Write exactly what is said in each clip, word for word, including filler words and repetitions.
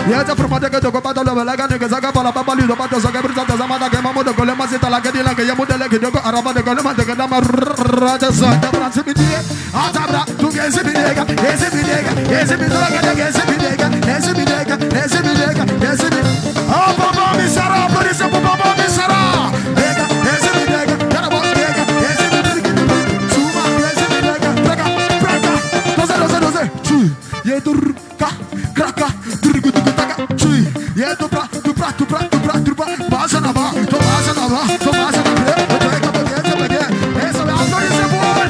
Yete promate que te combato le belega que saca para la papa lido para sacar brisa de zamada que mamo de colema si la que dila que ya modele que yo araba de colema de que dama raja sa de branche mi die atabra tu que ese bidega ese bidega ese bidega ese bidega ese bidega ese bidega ese bidega oh papa mi sara por isso papa mi sara bega ese bidega cara bo bega ese bidega suma ese bidega praga praga doze doze doze chu ye dur ka kraka yeah, tu pra, tu pra, tu pra, tu pra, tu pra, passa na barra, tu passa na barra, tu passa na barra, tu é capaz de pegar, essa é a autoria boa.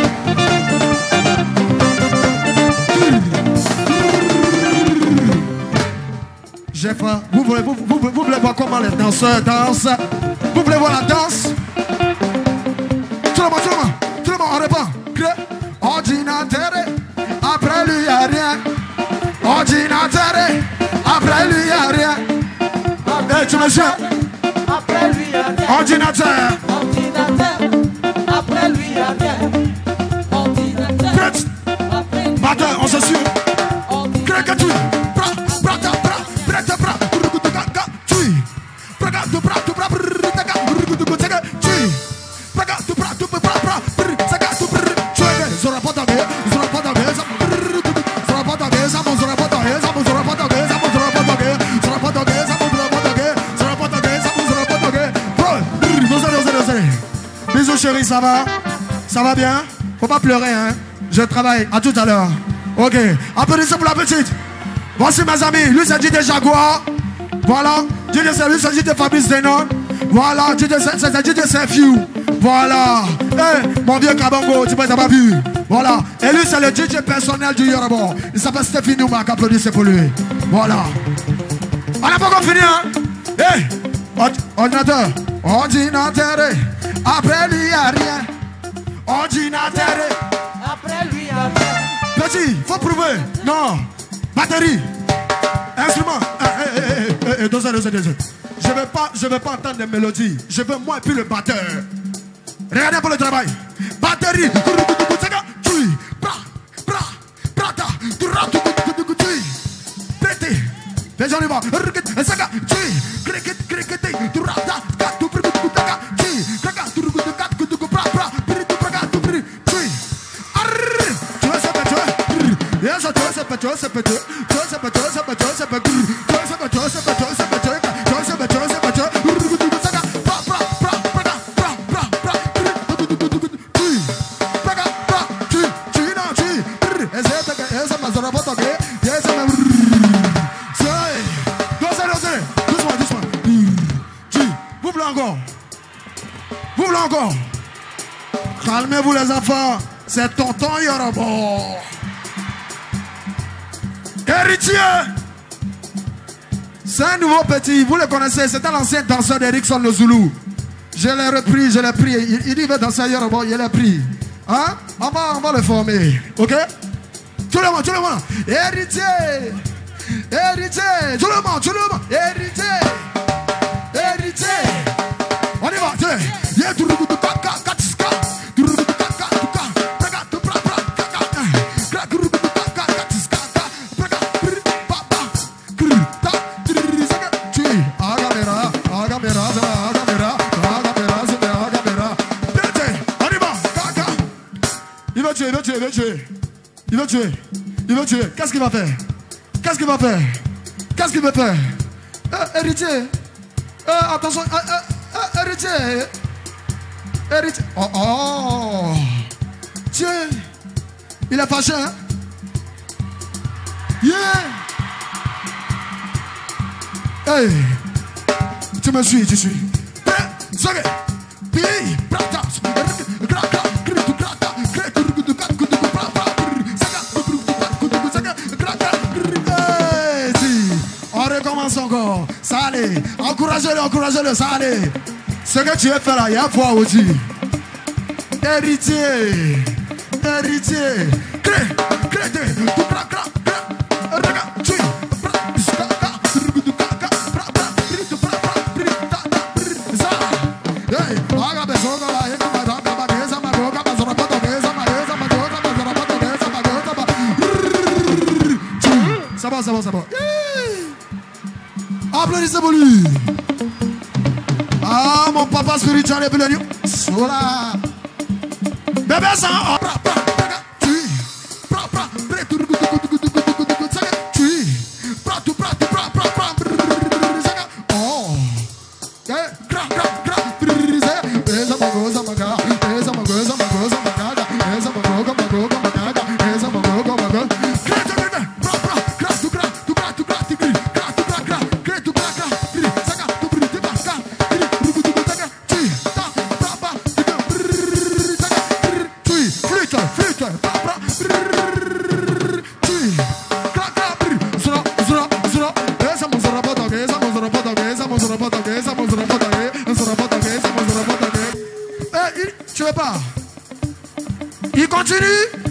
J'ai faim, vous voulez, vous, vous, vous voulez voir comment les danseurs dansent, vous voulez voir la danse, tout le monde, tout le monde, tout le monde, on répond, crée, ordinateur, après lui y'a rien, ordinateur. Après lui y'a rien. Hey, tu me chants. Après lui y'a rien. Ordinateur. Ordinateur. Après lui y'a rien. Ordinateur. Prête. Batteur, on s'assure. Crée que tu. Bra, bra, bra, bra, bra, bra. Tu. Bra, tu, bra, tu, bra, bra, tu. Bra, tu, bra, tu, bra, bra, tu. Tu es. Zora pas d'anglais. Zora pas d'anglais. Zora pas d'anglais. Zora pas d'anglais. Zora pas d'anglais. Bisous chérie, ça va? Ça va bien? Faut pas pleurer, hein? Je travaille, à tout à l'heure. Ok, applaudissez pour la petite. Voici mes amis, lui c'est D J Jaguar. Voilà, D J c'est lui c'est D J Fabrice Denon. Voilà, D J c'est D J Saint-Fiu. Voilà, hey, mon vieux Kabongo, tu peux t'as pas vu. Voilà, et lui c'est le D J personnel du Yoruba. Il s'appelle Stéphane Noumak, applaudissez pour lui. Voilà. On n'a pas encore fini, hein? Hey, ordinateur, ordinateur. Après lui y'a rien. Ordinateur. Après lui y'a rien. Petit, faut prouver. Non. Batterie. Instrument. Eh, eh, eh, eh, deux secondes, deux secondes, deux secondes. Je veux pas, je veux pas entendre des mélodies. Je veux moi et puis le batteur. Regardez pour le travail. Batterie. Pété. Les on y va. Calmez-vous les enfants, c'est tonton Yoruba. Héritier. C'est un nouveau petit, vous le connaissez, c'était l'ancien danseur d'Erickson le Zoulou. Je l'ai repris, je l'ai pris, il, il dit veut danser Yoruba, il l'a pris. Hein? On va, on va le former, ok? Tout le monde, tout le monde. Héritier. Héritier. Tout le monde, tout le monde. Héritier. Héritier. On y va, tiens. Yeah, tout le monde. Il veut tuer, il veut tuer. Il veut tuer. Il veut tuer. Qu'est-ce qu'il va faire? Qu'est-ce qu'il va faire? Qu'est-ce qu'il veut faire? Euh, héritier. Euh, attention. Euh, euh, euh, héritier. Héritier. Oh, oh. Tiens. Il est fâché, hein? Yeah. Hey. Tu me suis, tu suis. Encore, ça allait, encouragez-le, encouragez-le, ça allait. Ce que tu as fait là, il y a foi aussi. Héritier, héritier, cré, cré, tout cra, cra, cra, regarde, tu, ça va, ça va, ça va. Applaudissez pour lui. Ah, mon papa spirituel est plein. Sola. Bébé, ça. Tu veux pas? Il continue.